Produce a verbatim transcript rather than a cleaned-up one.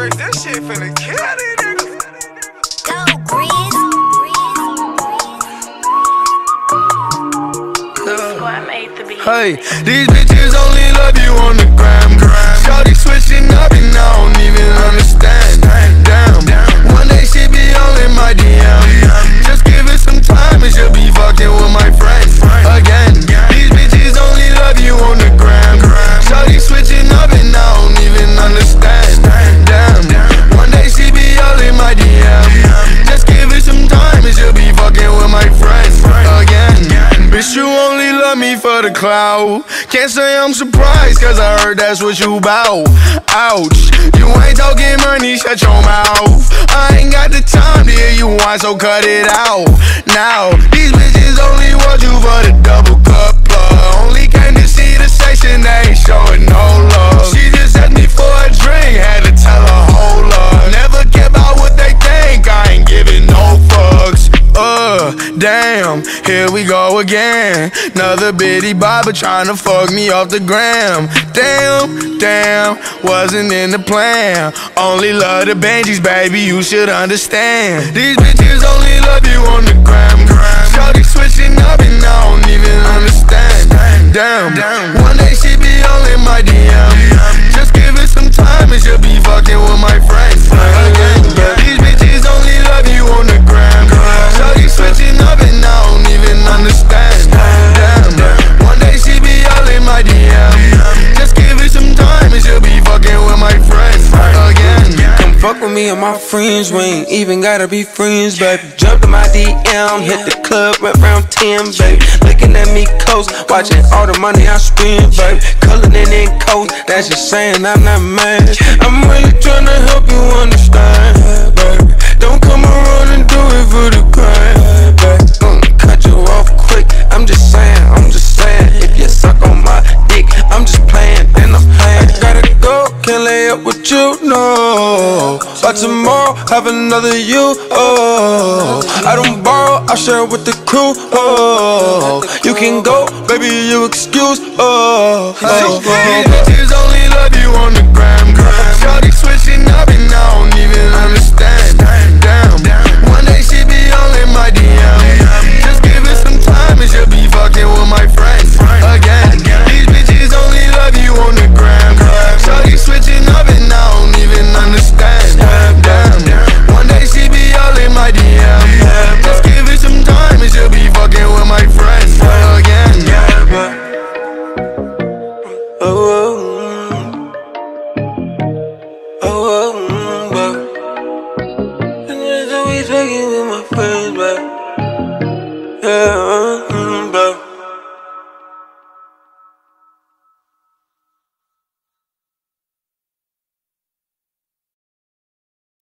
Drake, this shit finna kill these niggas. Go, Breeze. Hey, these bitches only love you on the gram. Shawty switching up and I don't even understand. Damn, one day she be all in my D M. Just give it some time and she'll be fucking with my friends again. These bitches only love you on the gram. Shawty switching up and I don't even understand. Damn, one day she be all in my D M. Just give it some time and she'll be fucking with my friends again. Bitch, you only love me for the clout. Can't say I'm surprised, cause I heard that's what you bout. Ouch, you ain't talking money, shut your mouth. I ain't got the time to hear you whine, so cut it out. Now, these bitches only want you for the double cup plug. Only came to see the section, they ain't showing no love. She just asked me for a drink, had to tell her hold up. Never care about what they think, I ain't giving no fucks. Uh, damn, here we go again. Another bitty bobber tryna fuck me off the gram. Damn, damn, wasn't in the plan. Only love the Benjis, baby, you should understand. These bitches only love you on the gram. Shawty switching up and I don't even understand. Damn, one day she be all in my D M. Just give it some time and she'll be fucking with my friends again. These bitches only love you on the gram. Shawty switching up and I don't even understand. Damn, one day she be all in my D M. Just give it some time and she'll be fucking with my friends again. Come fuck with me and my friends, we ain't even gotta be friends, baby. Jump to my D M, hit the club right around ten, baby. Looking at me close, watching all the money I spend, baby. Coloring in coats, that's just saying I'm not mad. I'm really tryna help you understand, baby. Don't come around and do it for the crime, baby. Mm, cut you off quick, I'm just saying, I'm just saying. If you suck on my dick, I'm just playing, and I'm playing. I gotta go, can't lay up with you, no. But tomorrow, have another you, oh. I don't borrow, I share with the crew, oh. You can go, baby, you excuse, oh. oh. These bitches only love you on the gram. Shawty switching up and I don't even understand. Damn, one day she be all in my D M. Just give it some time and she'll be fucking with my friends again. These bitches only love you on the gram. Shawty switching up and I don't even understand. Damn, one day she be all in my D M. Just give it some time and she'll be fucking with my friends again. Oh, oh, oh, oh, oh. And just always fucking with my friends, but yeah.